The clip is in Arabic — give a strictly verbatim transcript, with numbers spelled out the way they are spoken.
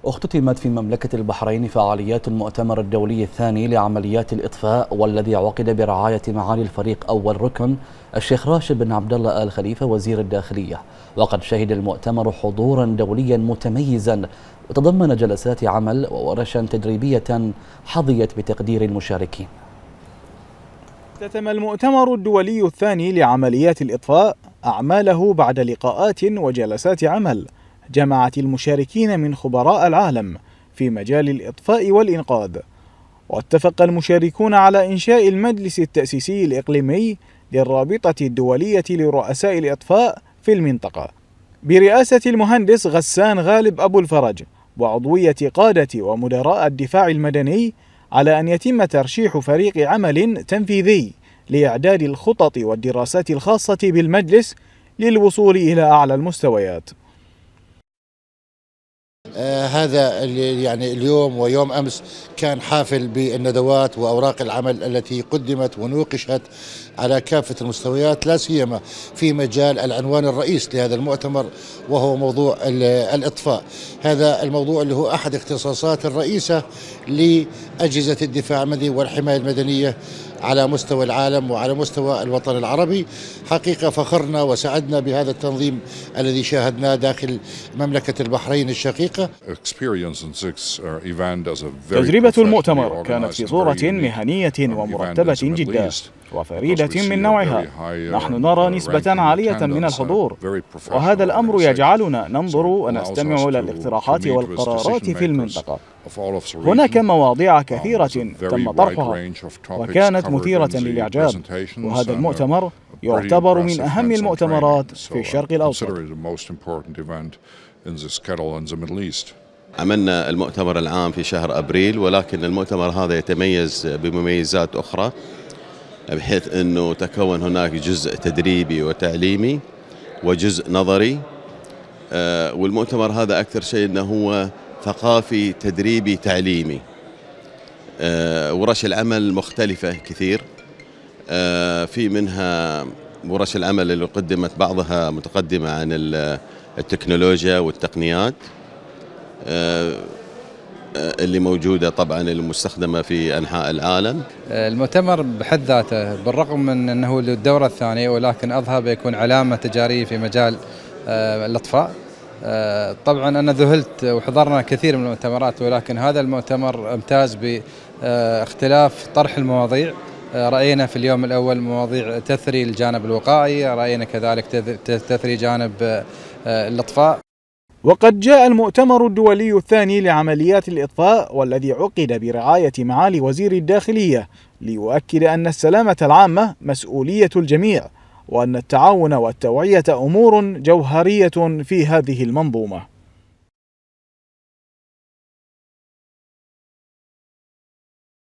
اختتمت في مملكة البحرين فعاليات المؤتمر الدولي الثاني لعمليات الإطفاء، والذي عقد برعاية معالي الفريق أول ركن الشيخ راشد بن عبد الله آل خليفة وزير الداخلية. وقد شهد المؤتمر حضورا دوليا متميزا، وتضمن جلسات عمل وورشا تدريبية حظيت بتقدير المشاركين. اختتم المؤتمر الدولي الثاني لعمليات الإطفاء أعماله بعد لقاءات وجلسات عمل جمعت المشاركين من خبراء العالم في مجال الإطفاء والإنقاذ. واتفق المشاركون على إنشاء المجلس التأسيسي الإقليمي للرابطة الدولية لرؤساء الإطفاء في المنطقة برئاسة المهندس غسان غالب أبو الفرج، وعضوية قادة ومدراء الدفاع المدني، على أن يتم ترشيح فريق عمل تنفيذي لإعداد الخطط والدراسات الخاصة بالمجلس للوصول إلى أعلى المستويات. آه هذا يعني اليوم ويوم أمس كان حافل بالندوات وأوراق العمل التي قدمت ونوقشت على كافة المستويات، لا سيما في مجال العنوان الرئيس لهذا المؤتمر وهو موضوع الإطفاء. هذا الموضوع اللي هو أحد اختصاصات الرئيسة لأجهزة الدفاع المدني والحماية المدنية على مستوى العالم وعلى مستوى الوطن العربي. حقيقة فخرنا وسعدنا بهذا التنظيم الذي شاهدناه داخل مملكة البحرين الشقيقة. تجربة المؤتمر كانت في صورة مهنية ومرتبة جدا وفريدة من نوعها. نحن نرى نسبة عالية من الحضور، وهذا الأمر يجعلنا ننظر ونستمع إلى الاقتراحات والقرارات في المنطقة. هناك مواضيع كثيرة تم طرحها وكانت مثيرة للإعجاب، وهذا المؤتمر يعتبر من أهم المؤتمرات في الشرق الأوسط. عملنا المؤتمر العام في شهر أبريل، ولكن المؤتمر هذا يتميز بمميزات أخرى، بحيث أنه تكون هناك جزء تدريبي وتعليمي وجزء نظري. والمؤتمر هذا أكثر شيء أنه هو ثقافي تدريبي تعليمي. ورش العمل مختلفة كثير، في منها ورش العمل اللي قدمت بعضها متقدمة عن التكنولوجيا والتقنيات اللي موجودة طبعا المستخدمة في أنحاء العالم. المؤتمر بحد ذاته بالرغم من أنه الدورة الثانية، ولكن أظهر بيكون علامة تجارية في مجال الإطفاء. طبعا أنا ذهلت وحضرنا كثير من المؤتمرات، ولكن هذا المؤتمر امتاز باختلاف طرح المواضيع. رأينا في اليوم الأول مواضيع تثري الجانب الوقائي، رأينا كذلك تثري جانب الإطفاء. وقد جاء المؤتمر الدولي الثاني لعمليات الإطفاء والذي عقد برعاية معالي وزير الداخلية ليؤكد أن السلامة العامة مسؤولية الجميع، وأن التعاون والتوعية أمور جوهرية في هذه المنظومة.